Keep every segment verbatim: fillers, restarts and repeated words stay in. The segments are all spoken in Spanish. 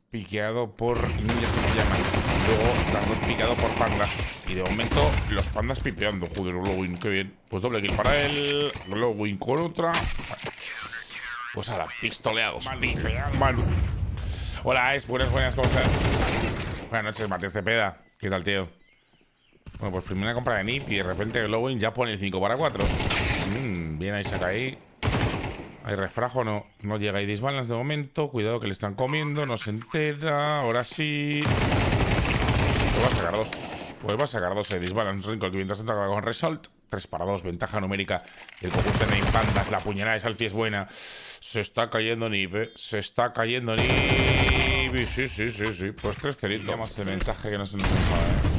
piqueado por ninjas y pijamas. Luego Dardos picado por pandas. Y de momento los pandas pipeando. Joder, Glowing, qué bien. Pues doble kill para él. Glowing con otra. Pues a la pistoleados. Manu. Hola, es buenas, buenas, ¿cómo estás? Buenas noches, Matías Cepeda. ¿Qué tal, tío? Bueno, pues primera compra de N I P y de repente Glowing ya pone el cinco para cuatro. Mm, bien ahí, saca ahí. Hay refrajo, no, no llega. Hay disbalance de momento. Cuidado que le están comiendo. No se entera. Ahora sí. Pues va a sacar dos. Pues va a sacar dos. Hay disbalance. Rincon que mientras entra con Result. tres para dos. Ventaja numérica del conjunto de Nine Pandas. La puñalada de Salfi es buena. Se está cayendo N I P. ¿eh? Se está cayendo N I P. Sí, sí, sí, sí. Pues tres ceritos. Veamos el mensaje que no se nos enfada, ¿eh?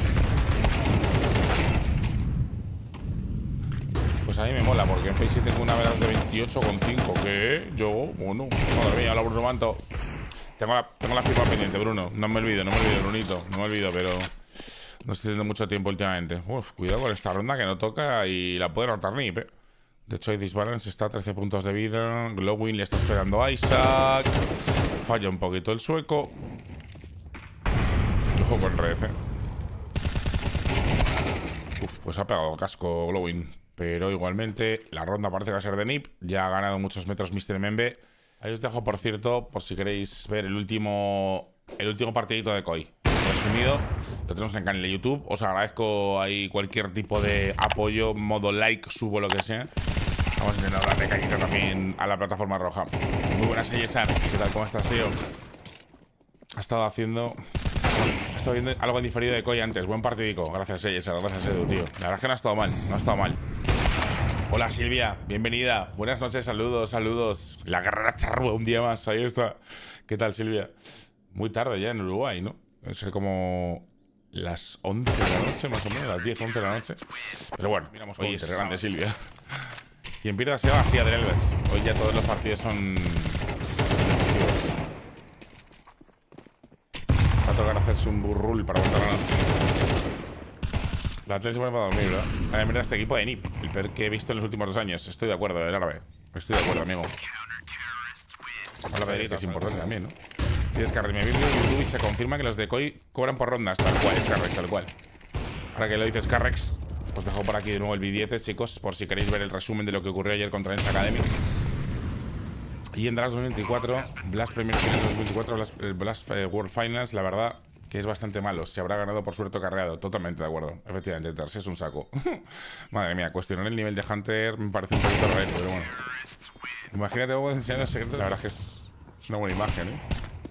Pues a mí me mola, porque en Face tengo una velas de veintiocho coma cinco. ¿Qué? Yo, bueno, madre mía, hola Bruno Manto. Tengo la, tengo la firma pendiente, Bruno. No me olvido, no me olvido, Brunito. No me olvido, pero no estoy teniendo mucho tiempo últimamente. Uf, cuidado con esta ronda que no toca y la puede notar N I P. De hecho, hay disbalance, está a trece puntos de vida. Glowing le está esperando a Isaac. Falla un poquito el sueco. Ojo con Red, eh. Uf, pues ha pegado el casco Glowing. Pero igualmente la ronda parece que va a ser de N I P. Ya ha ganado muchos metros mister Membe. Ahí os dejo, por cierto, por si queréis ver el último El último partidito de Koi resumido. Lo tenemos en el canal de YouTube. Os agradezco ahí cualquier tipo de apoyo, modo like, subo, lo que sea. Vamos a intentar darle cañita también a la plataforma roja. Muy buenas, Ayesar. ¿Qué tal? ¿Cómo estás, tío? Ha estado haciendo... Ha estado viendo algo en diferido de Koi antes. Buen partidico. Gracias, Ayesar. Gracias, Edu, tío. La verdad es que no ha estado mal. No ha estado mal. Hola Silvia, bienvenida. Buenas noches, saludos, saludos. La guerrera charrúa, un día más, ahí está. ¿Qué tal, Silvia? Muy tarde ya en Uruguay, ¿no? Debe ser como las once de la noche, más o menos, las diez, once de la noche. Pero bueno, miramos hoy es grande, Silvia. Quien pierda se va así, Adrielves. Hoy ya todos los partidos son decisivos. Va a tocar hacerse un burrul para aguantar la noche. La tele se pone para dormir, ¿verdad? A ver, mira este equipo de N I P, el peor que he visto en los últimos dos años. Estoy de acuerdo, el árabe. Estoy de acuerdo, amigo. Hola, Pedrito, es importante también, ¿no? Tienes que me vi en YouTube y se confirma que los de Koi cobran por rondas, tal cual, es Carrex, tal cual. Ahora que lo dices, Carrex, os dejo por aquí de nuevo el billete, chicos, por si queréis ver el resumen de lo que ocurrió ayer contra Dance Academy. Y en Blast dos mil veinticuatro, Blast Premier Finals dos mil veinticuatro, Blast, Blast eh, World Finals, la verdad que es bastante malo. Se habrá ganado por suerte carreado. Totalmente de acuerdo. Efectivamente, Tars es un saco. Madre mía, cuestionar el nivel de Hunter me parece un poquito raro, pero bueno. Imagínate cómo enseñar los secretos. La verdad es que es, es una buena imagen, ¿eh?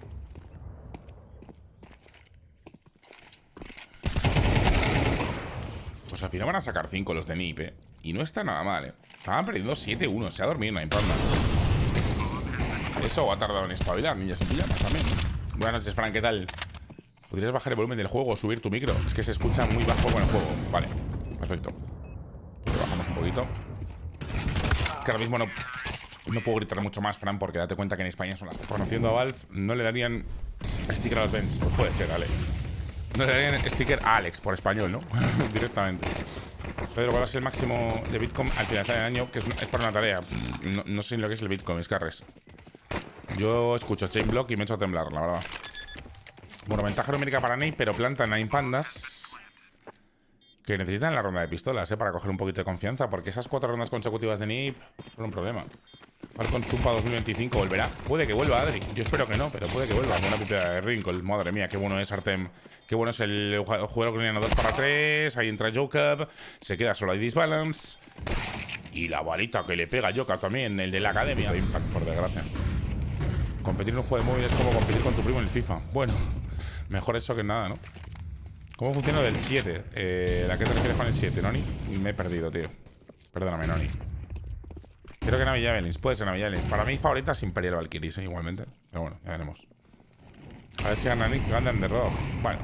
Pues al final van a sacar cinco los de N I P, ¿eh? Y no está nada mal, ¿eh? Estaban perdiendo siete uno. Se ha dormido Nine Panda. Eso ha tardado en espabilar, niñas y pijamas también. Buenas noches, Frank, ¿qué tal? ¿Podrías bajar el volumen del juego o subir tu micro? Es que se escucha muy bajo con el juego. Vale, perfecto. Lo bajamos un poquito. Es que ahora mismo no, no puedo gritar mucho más, Fran, porque date cuenta que en España son las... Conociendo a Valve, no le darían sticker a los Vents. Pues puede ser, Ale. No le darían sticker a Alex, por español, ¿no? Directamente. Pedro, ¿cuál es el máximo de Bitcoin al finalizar el año? Que es, es para una tarea. No, no sé lo que es el Bitcoin, es carres. Yo escucho Chainblock y me echo a temblar, la verdad. Bueno, ventaja numérica para N I P, pero planta Nine Pandas que necesitan la ronda de pistolas, ¿eh? Para coger un poquito de confianza, porque esas cuatro rondas consecutivas de N I P son un problema. Falcon Zumpa dos mil veinticinco volverá. Puede que vuelva, Adri. Yo espero que no, pero puede que vuelva. Buena pipeda de Wrinkle. Madre mía, qué bueno es Artem. Qué bueno es el jugador ucraniano dos para tres. Ahí entra Joker. Se queda solo, hay disbalance. Y la balita que le pega Joker también, el de la academia. De Impact, por desgracia. Competir en un juego de móvil es como competir con tu primo en el FIFA. Bueno, mejor eso que nada, ¿no? ¿Cómo funciona del siete? Eh, ¿A qué te refieres con el siete, Noni? Me he perdido, tío. Perdóname, Noni. Creo que Navi Javelins. Puede ser Navi Javelins. Para mí favorita es Imperial Valkyries, ¿eh? Igualmente. Pero bueno, ya veremos. A ver si gana Nick Ganda en The Rock. Bueno.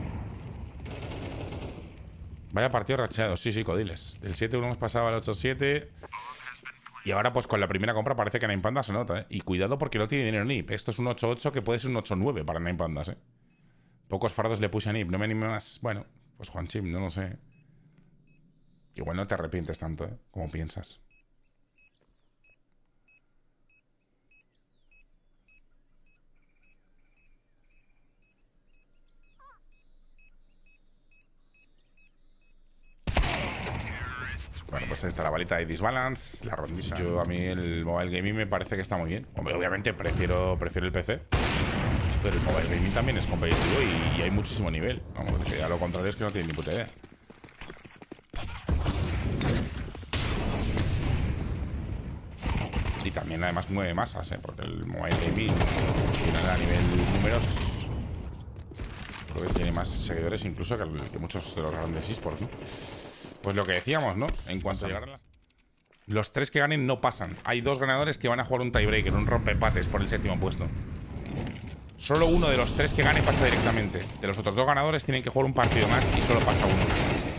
Vaya partido racheado. Sí, sí, Codiles. Del siete uno hemos pasado al ocho siete. Y ahora, pues con la primera compra parece que Nine Pandas se nota, ¿eh? Y cuidado porque no tiene dinero N I P. Esto es un ocho ocho que puede ser un ocho nueve para Nine Pandas, ¿eh? Pocos fardos le puse a N I P. No me anime más. Bueno, pues Juan Chim, no lo sé. Igual no te arrepientes tanto, ¿eh? Como piensas. pues está la balita de Disbalance, la rondita. Yo, a mí el mobile gaming me parece que está muy bien. Hombre, obviamente prefiero, prefiero el P C. Pero el mobile gaming también es competitivo y, y hay muchísimo nivel. Vamos, que a lo contrario es que no tiene ni puta idea. Y también además mueve masas, ¿eh? Porque el mobile gaming tiene a nivel números, creo que tiene más seguidores incluso que, el, que muchos de los grandes esports, ¿no? Pues lo que decíamos, ¿no? En cuanto a llegar a las... Los tres que ganen no pasan. Hay dos ganadores que van a jugar un tiebreaker, un rompepates por el séptimo puesto. Solo uno de los tres que gane pasa directamente. De los otros dos ganadores tienen que jugar un partido más y solo pasa uno.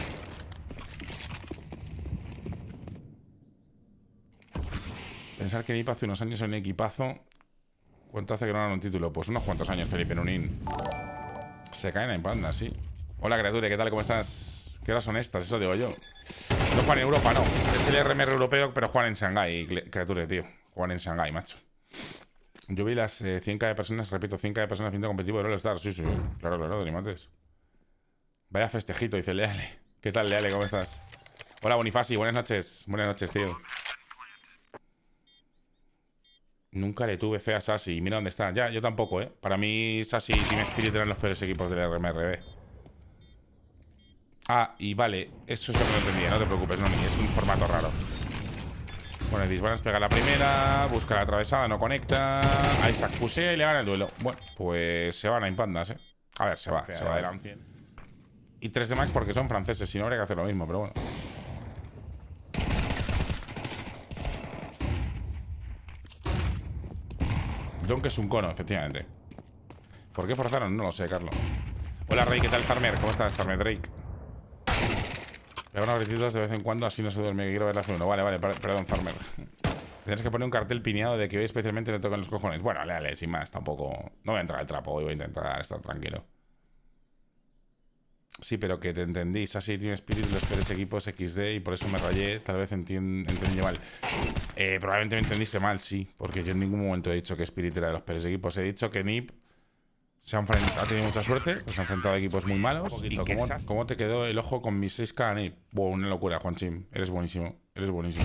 Pensar que Nip hace unos años en un equipazo. ¿Cuánto hace que no ganan un título? Pues unos cuantos años, Felipe Nunín. Se caen en panda, sí. Hola, criatura, ¿qué tal? ¿Cómo estás? ¿Qué horas son estas? Eso digo yo. No juegan en Europa, no. Es el R M R europeo, pero juegan en Shanghái, criatura, tío. Juegan en Shanghái, macho. Yo vi las eh, cien K de personas, repito, cien K de personas viendo competitivo de All Stars. Sí, sí, claro, claro, Donimates. Vaya festejito, dice Leale. ¿Qué tal, Leale? ¿Cómo estás? Hola, Bonifasi, buenas noches. Buenas noches, tío. Nunca le tuve fe a Sassy. Mira dónde está. Ya, yo tampoco, ¿eh? Para mí, Sassy y Team Spirit eran los peores equipos del R M R D. Ah, y vale. Eso es lo que no entendía. No te preocupes, Noni. Es un formato raro. Bueno, el Disbalance pega la primera. Busca la atravesada, no conecta. Isaac pusea y le gana el duelo. Bueno, pues se van a impandas, ¿eh? A ver, se va. Se va de la cien. Y tres de max porque son franceses. Si no, habría que hacer lo mismo, pero bueno. Donk es un cono, efectivamente. ¿Por qué forzaron? No lo sé, Carlos. Hola, Rey, ¿qué tal, Farmer? ¿Cómo estás, Farmer Drake? Pega unos grititos de vez en cuando, así no se duerme, que quiero ver la uno. Vale, vale, perdón, Farmer. Tienes que poner un cartel pineado de que hoy especialmente le tocan los cojones. Bueno, dale, sin más, tampoco... No voy a entrar al trapo, hoy voy a intentar estar tranquilo. Sí, pero que te entendí. Así Team Spirit, los peores equipos equis de, y por eso me rayé. Tal vez entendí mal. Eh, probablemente me entendiste mal, sí. Porque yo en ningún momento he dicho que Spirit era de los peores equipos. He dicho que Nip se ha, ha tenido mucha suerte. Se ha enfrentado a equipos muy malos. ¿Y cómo, cómo te quedó el ojo con mis seis K, Nip? Wow, una locura, Juanchim. Eres buenísimo. Eres buenísimo.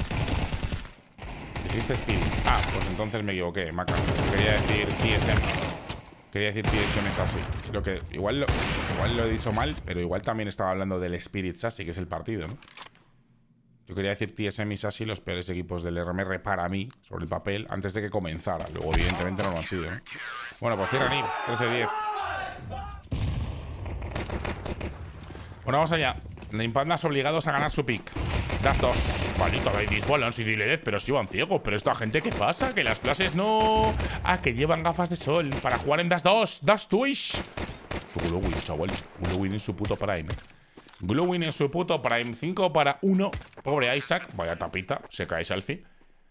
Dijiste Spirit. Ah, pues entonces me equivoqué, Maca. Quería decir T S M. Quería decir T S M Sassy. Lo que igual lo, igual lo he dicho mal, pero igual también estaba hablando del Spirit Sassy, que es el partido, ¿no? Yo quería decir T S M y Sassy, los peores equipos del R M R para mí, sobre el papel, antes de que comenzara. Luego, evidentemente, no lo han sido, ¿no? Bueno, pues cierra Nip, trece diez. Bueno, vamos allá. Impandas obligados a ganar su pick. Das dos. Palito de Disbalance y Diledez, pero si van ciegos. Pero esta gente, ¿qué pasa? Que las clases no... Ah, que llevan gafas de sol para jugar en Das dos. Das Twitch. Glowin, chaval. Glowin en su puto prime. Glowin en su puto prime. cinco para uno. Pobre Isaac. Vaya tapita. Se cae Selfie.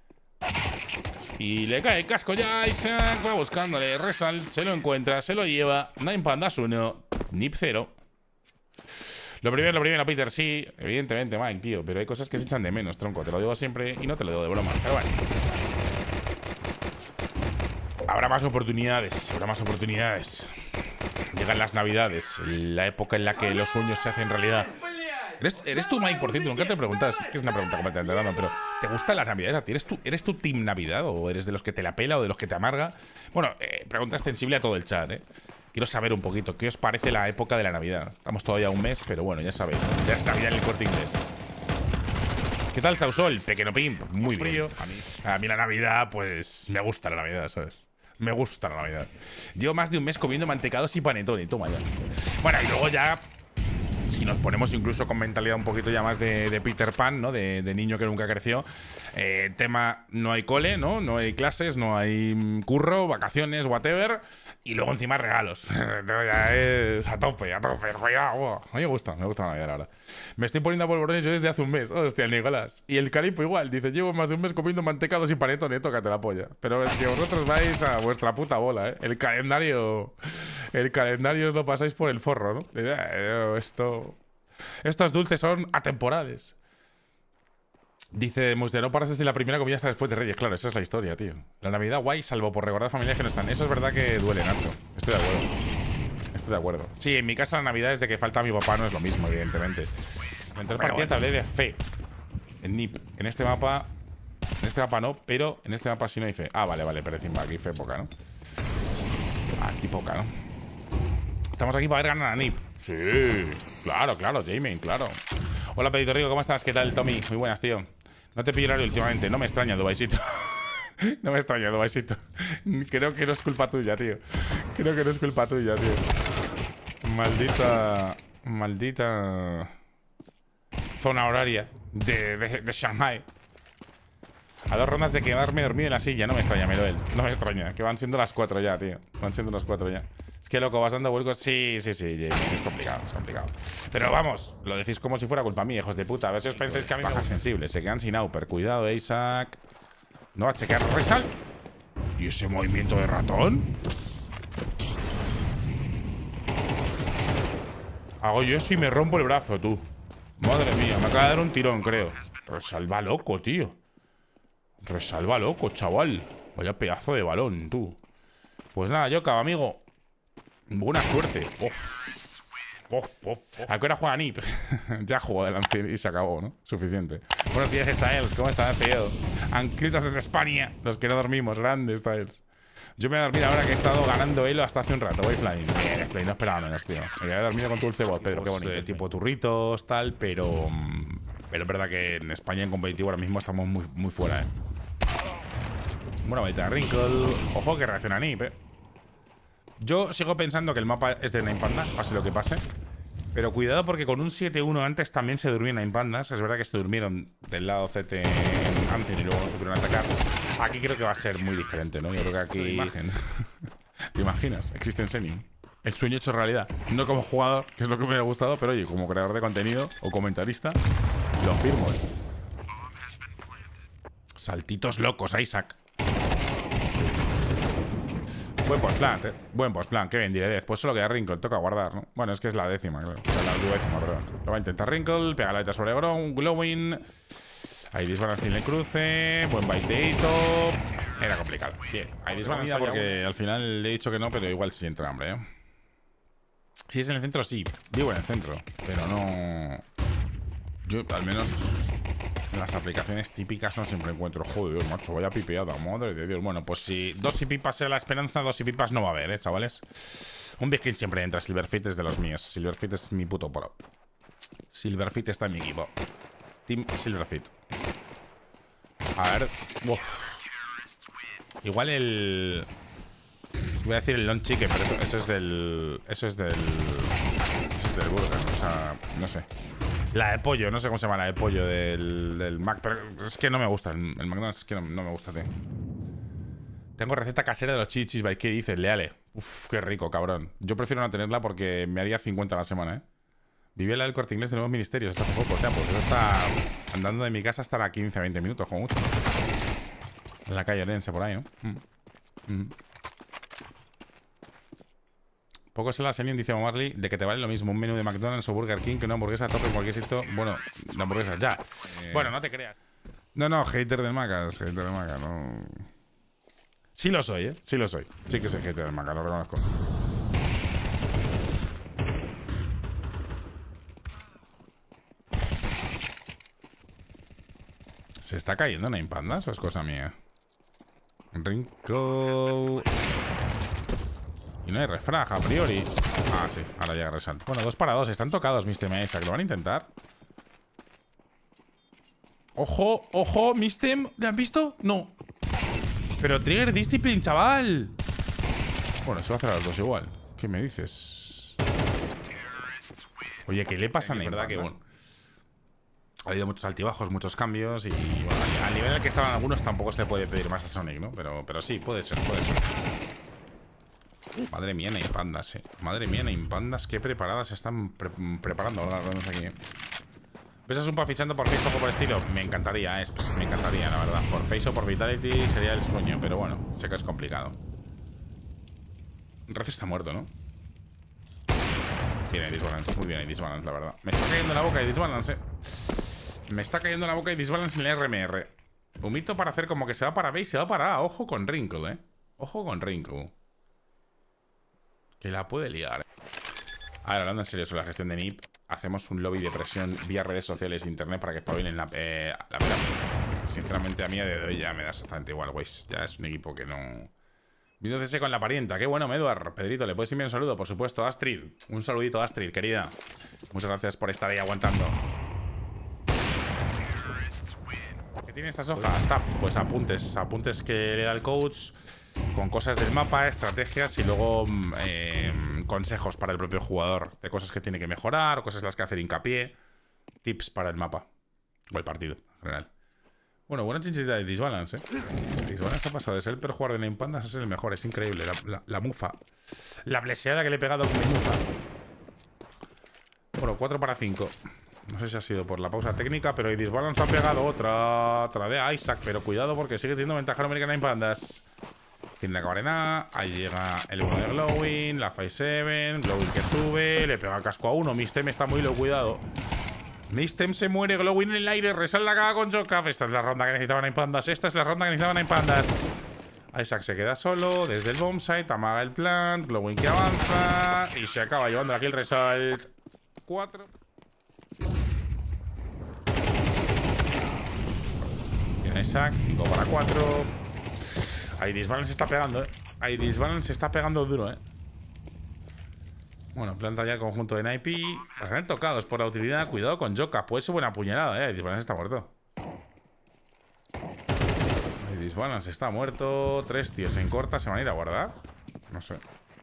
Y le cae el casco ya. Isaac va buscándole. Resalt. Se lo encuentra. Se lo lleva. Nine Pandas uno. Nip cero. Lo primero, lo primero, Peter, sí, evidentemente, Mike, tío. Pero hay cosas que se echan de menos, tronco. Te lo digo siempre y no te lo digo de broma. Pero bueno. Habrá más oportunidades. Habrá más oportunidades. Llegan las navidades, la época en la que los sueños se hacen realidad. ¿Eres, eres tú, Mike, por cierto? Nunca te preguntas. Es que es una pregunta completamente random, pero ¿te gustan las navidades a ti? ¿Eres tú, ¿Eres tú team Navidad o eres de los que te la pela o de los que te amarga? Bueno, eh, pregunta extensible a todo el chat, ¿eh? Quiero saber un poquito, ¿qué os parece la época de la Navidad? Estamos todavía un mes, pero bueno, ya sabéis. Ya es Navidad en el Corte Inglés. ¿Qué tal, Sausol? Pequeño Pimp. Muy frío. A mí, a mí la Navidad, pues me gusta la Navidad, ¿sabes? Me gusta la Navidad. Llevo más de un mes comiendo mantecados y panetone. Toma ya. Bueno, y luego ya... Si nos ponemos incluso con mentalidad un poquito ya más de, de Peter Pan, ¿no? De, de niño que nunca creció. Eh, tema, no hay cole, ¿no? No hay clases, no hay curro, vacaciones, whatever. Y luego encima regalos. Ya es a tope, a tope. Cuidado. A mí me gusta, me gusta la Navidad, la verdad. Me estoy poniendo a polvorones yo desde hace un mes. Hostia, el Nicolás. Y el Calipo igual. Dice, llevo más de un mes comiendo mantecados y panetone. Tócate la polla. Pero es que vosotros vais a vuestra puta bola, ¿eh? El calendario... El calendario os lo pasáis por el forro, ¿no? Esto... Estos dulces son atemporales. Dice Musde, no paras desde la primera comida hasta después de Reyes. Claro, esa es la historia, tío. La Navidad guay, salvo por recordar familias que no están. Eso es verdad que duele, Nacho. Estoy de acuerdo. Estoy de acuerdo. Sí, en mi casa la Navidad, desde que falta mi papá, no es lo mismo, evidentemente. En tres partidas te hablé de fe. En N I P. En este mapa... En este mapa no, pero en este mapa sí no hay fe. Ah, vale, vale, pero encima aquí fe poca, ¿no? Aquí poca, ¿no? Estamos aquí para ver ganar a N I P. Sí, claro, claro, Jamie, claro. Hola, Pedito Rico, ¿cómo estás? ¿Qué tal, Tommy? Muy buenas, tío. No te pillo horario últimamente. No me extraña, Dubaisito. No me extraña, Dubaisito. Creo que no es culpa tuya, tío. Creo que no es culpa tuya, tío. Maldita... Maldita... zona horaria de, de, de Shanghai. A dos rondas de quedarme dormido en la silla. No me extraña, Meroel. No me extraña. Que van siendo las cuatro ya, tío. Van siendo las cuatro ya. Es que, loco, vas dando vuelcos. Sí, sí, sí. Es complicado, es complicado. Pero vamos, lo decís como si fuera culpa mía, hijos de puta. A ver si os pensáis que a mí bajas sensibles. Se quedan sin Auper. Cuidado, eh, Isaac. No va a chequear Resal. ¿Y ese movimiento de ratón? Hago yo eso y me rompo el brazo, tú. Madre mía, me acaba de dar un tirón, creo. Resalva loco, tío. Resalva loco, chaval. Vaya pedazo de balón, tú. Pues nada, Yoka, amigo. Buena suerte. Uf. Uf, uf, uf. ¿A qué hora juega N I P? Ya jugó delante y se acabó, ¿no? Suficiente. Buenos días, Styles. ¿Cómo estás, tío? Ancritas desde España. Los que no dormimos. Grande, Styles. Yo me voy a dormir ahora que he estado ganando Elo hasta hace un rato. Voy flying. Bien, Play, no esperaba menos, tío. Me había dormido con Dulce Bot, Pedro. Qué bonito. Eh, tipo turritos, tal, pero... Pero es verdad que en España en competitivo ahora mismo estamos muy, muy fuera, ¿eh? Buena bonita Wrinkle. Ojo que reacciona N I P, ¿eh? Yo sigo pensando que el mapa es de Nine Pandas, pase lo que pase. Pero cuidado porque con un siete uno antes también se durmió Nine Pandas. Es verdad que se durmieron del lado C T antes y luego se pudieron atacar. Aquí creo que va a ser muy diferente, ¿no? Yo creo que aquí... Imagen. ¿Te imaginas? Existe en Senin. El sueño hecho realidad. No como jugador, que es lo que me hubiera gustado, pero oye, como creador de contenido o comentarista, lo firmo, ¿eh? Saltitos locos, Isaac. Buen postplan, ¿eh? Buen postplan. Qué bien, diré. Pues solo queda Wrinkle. Toca guardar, ¿no? Bueno, es que es la décima, claro. O sea, la duodécima, perdón. Lo va a intentar Wrinkle. Pega la beta sobre Grom. Glowing. Ahí disbalance en el cruce. Buen baiteito. Era complicado. Bien. Ahí disbalance porque al final le he dicho que no, pero igual sí entra hambre, ¿eh? Si es en el centro, sí. Vivo en el centro. Pero no... Yo, al menos... En las aplicaciones típicas no siempre encuentro. Joder, macho, vaya pipeada, madre de Dios. Bueno, pues si dos y pipas sea la esperanza, dos y pipas no va a haber, eh, chavales. Un big kill siempre entra. Silverfit es de los míos. Silverfit es mi puto pro. Silverfit está en mi equipo. Team Silverfit. A ver. Uf. Igual el... Voy a decir el long chicken, pero eso, eso es del... Eso es del... Eso es del burger, o sea, no sé. La de pollo, no sé cómo se llama la de pollo del, del Mac, pero es que no me gusta. El, el McDonald's es que no, no me gusta, tío. Tengo receta casera de los chichis, ¿by qué dices? Leale. Uf, qué rico, cabrón. Yo prefiero no tenerla porque me haría cincuenta a la semana, ¿eh? Vivía la del Corte Inglés de Nuevos Ministerios hasta hace poco, o sea, pues eso está andando de mi casa hasta la quince a veinte minutos, como mucho. En la calle Orense, por ahí, ¿no? Mm. Mm. Poco se la Senin, dice Marley, de que te vale lo mismo un menú de McDonald's o Burger King que una hamburguesa top en cualquier sitio. Bueno, la hamburguesa, ya. Eh... Bueno, no te creas. No, no, hater del Macas, hater del Macas, no. Sí lo soy, ¿eh? Sí lo soy. Sí que soy hater del Macas, lo reconozco. ¿Se está cayendo Nine Pandas o es cosa mía? Wrinkle... Y no hay refrag a priori. Ah, sí, ahora ya regresan. Bueno, dos para dos, están tocados mis Tem Isaac. ¿Lo van a intentar? Ojo, ojo, Mistem. ¿Le han visto? No. Pero Trigger Discipline, chaval. Bueno, se va a hacer a los dos igual. ¿Qué me dices? Oye, ¿qué le pasa a Nine? Es verdad que, bueno, ha habido muchos altibajos, muchos cambios. Y bueno, al nivel al que estaban algunos tampoco se le puede pedir más a Sonic, ¿no? Pero, pero sí, puede ser, puede ser. Madre mía, Nine Pandas, eh. Madre mía, Nine Pandas, qué preparadas se están pre preparando ahora las aquí. ¿Ves a Zumpa fichando por Face o por estilo? Me encantaría, es, me encantaría, la verdad. Por Face o por Vitality sería el sueño, pero bueno, sé que es complicado. Ref está muerto, ¿no? Tiene Disbalance, muy bien, hay Disbalance, la verdad. Me está cayendo en la boca y Disbalance, eh. Me está cayendo en la boca y Disbalance en el R M R. Humito para hacer como que se va para B y se va para A. Ojo con Wrinkle, eh. Ojo con Wrinkle. Que la puede liar. A ver, hablando en serio sobre la gestión de N I P. hacemos un lobby de presión vía redes sociales e internet para que espabilen la, eh, la verdad. Sinceramente, a mí a día de hoy ya me da exactamente igual, güey. Ya es un equipo que no... Vino C S con la parienta. Qué bueno, Meduar. Pedrito, ¿le puedes enviar un saludo? Por supuesto, Astrid. Un saludito, Astrid, querida. Muchas gracias por estar ahí aguantando. ¿Qué tiene estas hojas? Tab. Pues apuntes. Apuntes que le da el coach con cosas del mapa, estrategias y luego eh, consejos para el propio jugador. De cosas que tiene que mejorar o cosas en las que hacer hincapié. Tips para el mapa. O el partido, en general. Bueno, buena chinchita de Disbalance, ¿eh? Disbalance ha pasado de ser el peor jugador de Nine Pandas a ser el mejor. Es increíble. La, la, la mufa. La bleseada que le he pegado con mi mufa. Bueno, cuatro para cinco. No sé si ha sido por la pausa técnica, pero Disbalance ha pegado otra. Otra de Isaac. Pero cuidado porque sigue teniendo ventaja numérica Nine Pandas. Tiene la cabarena. Ahí llega el uno de Glowing. La cinco siete. Glowing que sube. Le pega casco a uno. Mistem está muy low. Cuidado. Mistem se muere, Glowing en el aire, resal la caga con Jokaf. Esta es la ronda que necesitaban Nine Pandas. Esta es la ronda que necesitaban Nine Pandas. Isaac se queda solo desde el bombsite, amaga el plant, Glowing que avanza y se acaba llevando aquí el result. cuatro. Tiene Isaac, cinco para cuatro. Ahí Disbalance se está pegando, eh. Ahí Disbalance se está pegando duro, eh. Bueno, planta ya el conjunto de Naipi. Bastante tocados por la utilidad. Cuidado con Joka. Puede ser buena puñalada, eh. Disbalance está muerto. Disbalance está muerto. Tres tíos en corta. ¿Se van a ir a guardar? No sé.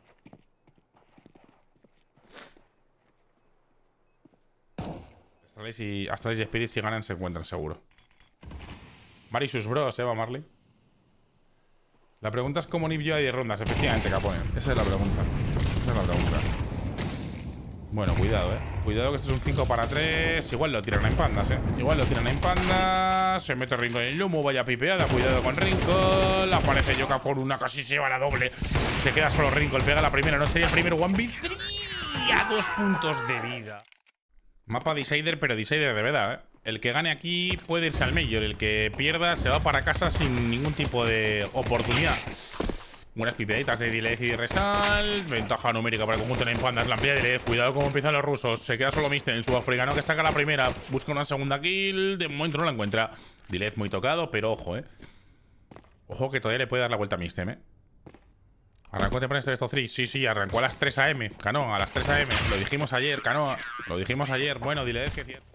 Astralis y, Astralis y Spirit, si ganan, se encuentran seguro. Mari y sus bros, ¿eh? Va Marley. La pregunta es cómo Nip lleva diez rondas. Efectivamente, Capone. Esa es la pregunta. Esa es la pregunta. Bueno, cuidado, eh. Cuidado que esto es un cinco para tres. Igual lo tiran en pandas, eh. Igual lo tiran en pandas. Se mete Rincon en el humo. Vaya pipeada. Cuidado con Rincon. Aparece Joka por una. Casi se lleva la doble. Se queda solo Rincon. Pega la primera. No sería el primer one v tres. A dos puntos de vida. Mapa Decider, pero Decider de verdad, eh. El que gane aquí puede irse al Major. El que pierda se va para casa sin ningún tipo de oportunidad. Buenas pipeaditas de Dilez y de Resal. Ventaja numérica para el conjunto de Nine Pandas. La amplia de Dilez. Cuidado cómo empiezan los rusos. Se queda solo Mistem, el sudafricano que saca la primera. Busca una segunda kill. De momento no la encuentra. Dilez muy tocado, pero ojo, eh. Ojo que todavía le puede dar la vuelta a Mistem, eh. ¿Arrancó temprano este estos tres? Sí, sí, arrancó a las tres a eme. Cano, a las tres a eme. Lo dijimos ayer, Cano. Lo dijimos ayer. Bueno, Dilez, que cierto.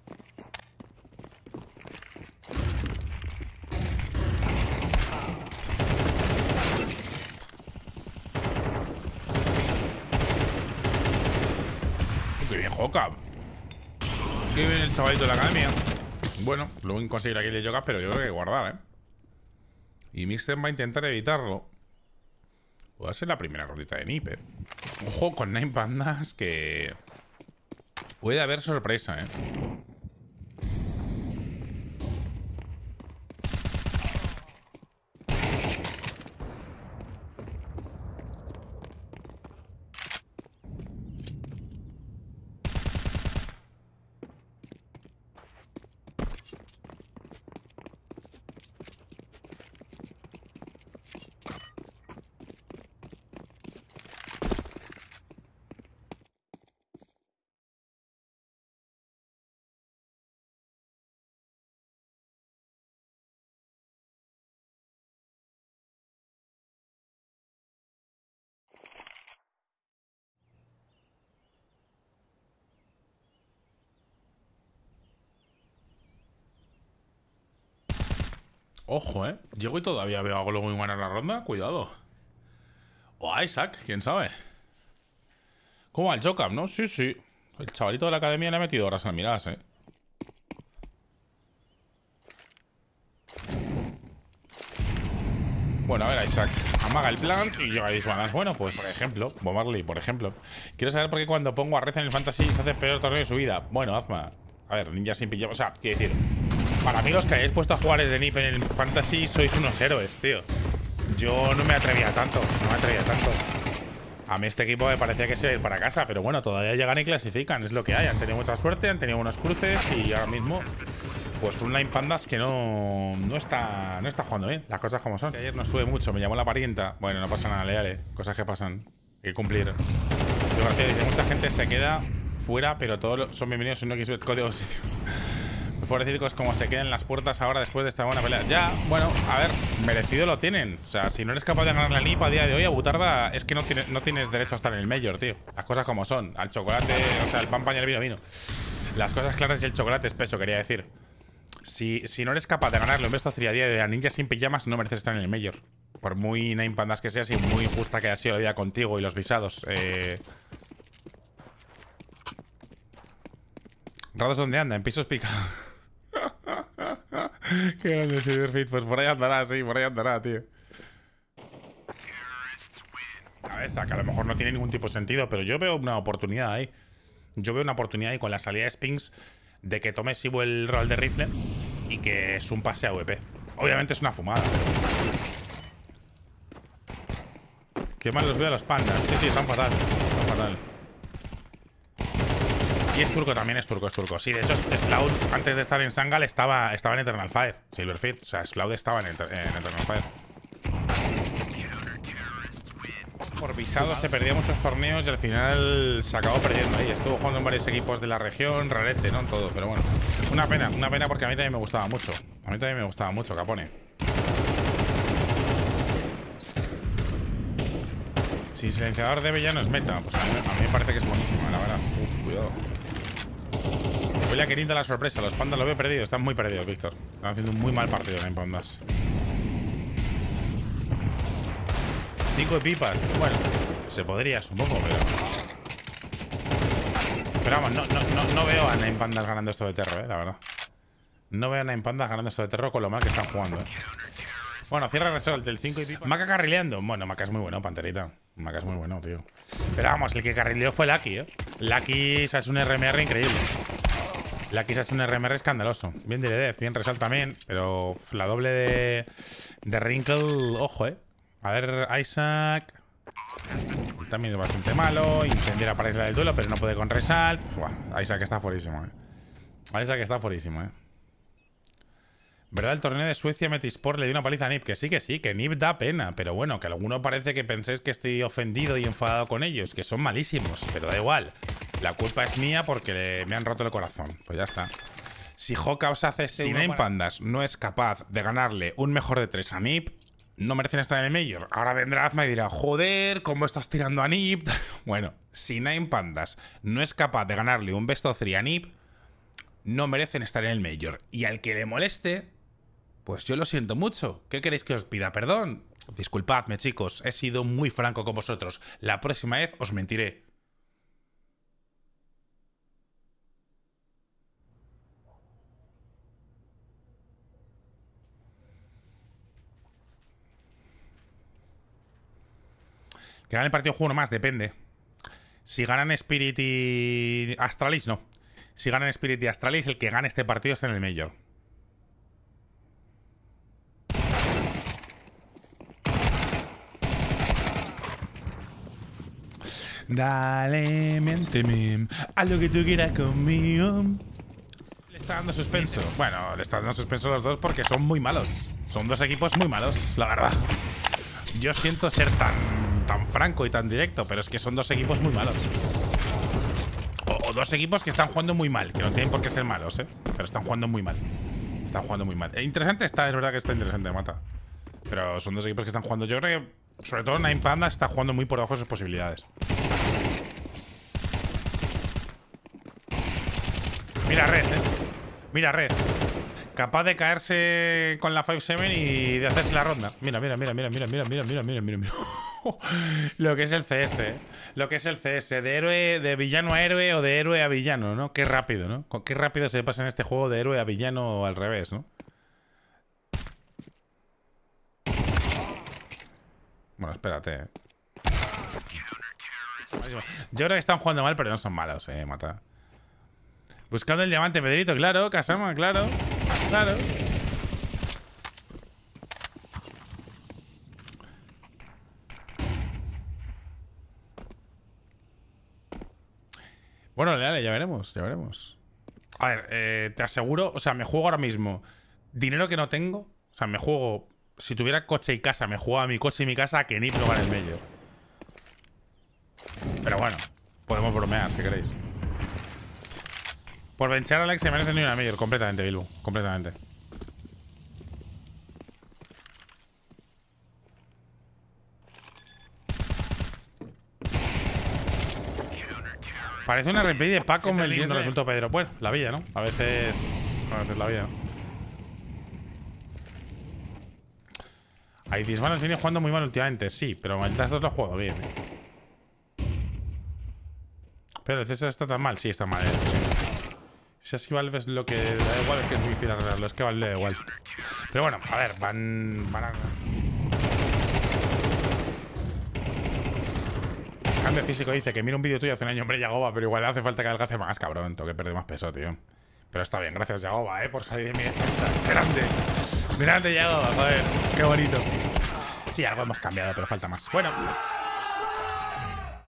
Qué bien, Joka. Qué bien el chavalito de la academia. Bueno, luego conseguir aquí de Joka, pero yo creo que hay que guardar, ¿eh? Y Mistem va a intentar evitarlo. Puede ser la primera rondita de Nip, ¿eh? Ojo con Nine Pandas, que puede haber sorpresa, ¿eh? Ojo, ¿eh? Llego y todavía veo algo muy bueno en la ronda. Cuidado. O a Isaac, quién sabe. ¿Cómo va el Jokap, no? Sí, sí. El chavalito de la academia le ha metido horas en miradas, ¿eh? Bueno, a ver, Isaac. Amaga el plan y llega a Disbalance. Bueno, pues, por ejemplo, Bomarley, por ejemplo. Quiero saber por qué cuando pongo a Reza en el Fantasy se hace el peor torneo de su vida. Bueno, Azma. A ver, ninja sin pillar. O sea, quiero decir, para mí los que hayáis puesto a jugar de Nip en el Fantasy sois unos héroes, tío. Yo no me atrevía tanto, no me atrevía tanto. A mí este equipo me parecía que se iba a ir para casa, pero bueno, todavía llegan y clasifican, es lo que hay. Han tenido mucha suerte, han tenido unos cruces y ahora mismo, pues un Nine Pandas que no, no, está, no está jugando bien, las cosas como son. Ayer no sube mucho, me llamó la parienta. Bueno, no pasa nada, leale, cosas que pasan, hay que cumplir. Pero dice, mucha gente se queda fuera, pero todos son bienvenidos en un Xbet código sitio. Pues pobrecicos, como se queden las puertas ahora después de esta buena pelea. Ya, bueno, a ver, merecido lo tienen. O sea, si no eres capaz de ganar la N I P a día de hoy, a Butarda, es que no, tiene, no tienes derecho a estar en el Major, tío. Las cosas como son. Al chocolate, o sea, el pan paña, el vino vino. Las cosas claras y el chocolate espeso, quería decir. Si, si no eres capaz de ganarle un Best of three a día de hoy a Ninja sin pijamas, no mereces estar en el Major. Por muy nine pandas que seas y muy injusta que haya sido la vida contigo y los visados. Eh... ¿Rados dónde anda? En pisos picados. Qué grande Cyberfit. Pues por ahí andará, sí, por ahí andará, tío. Cabeza, que a lo mejor no tiene ningún tipo de sentido, pero yo veo una oportunidad ahí. Yo veo una oportunidad ahí con la salida de Spinks de que tome Sibu el rol de rifle y que es un pase a V P. Obviamente es una fumada. Qué mal los veo a los pandas. Sí, sí, están fatal. Están fatal. Y es turco también, es turco, es turco. Sí, de hecho, Sloud, antes de estar en Sangal, estaba, estaba en Eternal Fire. Silverfit. O sea, Sloud estaba en, en Eternal Fire. Por visado se perdía muchos torneos y al final se acabó perdiendo ahí. Estuvo jugando en varios equipos de la región, rarete, ¿no? En todo, pero bueno. Una pena, una pena porque a mí también me gustaba mucho. A mí también me gustaba mucho, Capone. Si silenciador de villano es meta, pues a mí, a mí me parece que es buenísima, la verdad. Uf, cuidado. Voy a querer la sorpresa. Los pandas lo veo perdido. Están muy perdidos, Víctor. Están haciendo un muy mal partido en pandas. Cinco de pipas. Bueno, se podría, supongo, pero... Pero vamos, no, no, no, no veo a Nine Pandas ganando esto de Terro, eh, la verdad. No veo a Nine Pandas ganando esto de Terro con lo mal que están jugando, eh. Bueno, cierra el resort del cinco y pipas. Maca carrileando. Bueno, Maca es muy bueno, Panterita. Maca es muy bueno, tío. Pero vamos, el que carrileó fue Lucky, eh. Lucky se ha hecho un R M R increíble. Lucky se ha hecho un R M R escandaloso. Bien de Death, bien Resalt también. Pero la doble de, de Wrinkle, ojo, eh. A ver, Isaac. También es bastante malo. Incendiar para isla del duelo, pero no puede con Resalt. Buah, Isaac está fuerísimo, eh. Isaac está fuerísimo, eh. ¿Verdad? El torneo de Suecia Metisport le dio una paliza a Nip. Que sí, que sí, que Nip da pena. Pero bueno, que alguno parece que penséis que estoy ofendido y enfadado con ellos. Que son malísimos, pero da igual. La culpa es mía porque me han roto el corazón. Pues ya está. Si Hoka os hace este si Nine Pandas no es capaz de ganarle un mejor de tres a Nip, no merecen estar en el Major. Ahora vendrá Azma y dirá, joder, ¿cómo estás tirando a Nip? Bueno, si Nine Pandas no es capaz de ganarle un best of three a Nip, no merecen estar en el Major. Y al que le moleste, pues yo lo siento mucho. ¿Qué queréis que os pida? Perdón. Disculpadme, chicos. He sido muy franco con vosotros. La próxima vez os mentiré. Que gane el partido juego más, depende. Si ganan Spirit y Astralis, no. Si ganan Spirit y Astralis, el que gane este partido está en el Major. Dale, miénteme a lo que tú quieras conmigo. Le está dando suspenso. Bueno, le está dando suspenso a los dos porque son muy malos. Son dos equipos muy malos, la verdad. Yo siento ser tan, tan franco y tan directo, pero es que son dos equipos muy malos. O, o dos equipos que están jugando muy mal, que no tienen por qué ser malos, ¿eh? Pero están jugando muy mal. Están jugando muy mal. E interesante está, es verdad que está interesante, Mata. Pero son dos equipos que están jugando. Yo creo que, sobre todo, Nine Panda está jugando muy por debajo de sus posibilidades. Mira Red, eh. Mira Red. Capaz de caerse con la cinco siete y de hacerse la ronda. Mira, mira, mira, mira, mira, mira, mira, mira, mira, mira, mira. Lo que es el C S, ¿eh? Lo que es el C S. De héroe, de villano a héroe o de héroe a villano, ¿no? Qué rápido, ¿no? Qué rápido se pasa en este juego de héroe a villano o al revés, ¿no? Bueno, espérate, ¿eh? Yo creo que están jugando mal, pero no son malos, eh, Mata. Buscando el diamante, Pedrito, claro, Kasama, claro. Claro. Bueno, dale, ya veremos, ya veremos. A ver, eh, te aseguro, o sea, me juego ahora mismo dinero que no tengo. O sea, me juego, si tuviera coche y casa, me juego a mi coche y mi casa a que Nip no gane el Major. Pero bueno, podemos bromear si queréis. Por vencer a Alex se merece ni una mayor. Completamente, Bilbo. Completamente. Parece una replay de Paco el diez de resultó Pedro. Bueno, la vida, ¿no? A veces... A veces la vida, ¿no? Hay Dismanos viene jugando muy mal últimamente, sí, pero el Dash dos lo ha jugado bien, ¿eh? Pero el César está tan mal, sí, está mal, ¿eh? Si así Valve es lo que da igual, es que es muy difícil arreglarlo, es que Valve da igual. Pero bueno, a ver, van... van a... Cambio físico dice que mira un vídeo tuyo hace un año, hombre, Yagoba, pero igual le hace falta que adelgace más, cabrón. Tengo que perder más peso, tío. Pero está bien, gracias, Yagoba, eh, por salir de mi defensa. Grande. Grande, Yagoba, joder. Qué bonito. Sí, algo hemos cambiado, pero falta más. Bueno.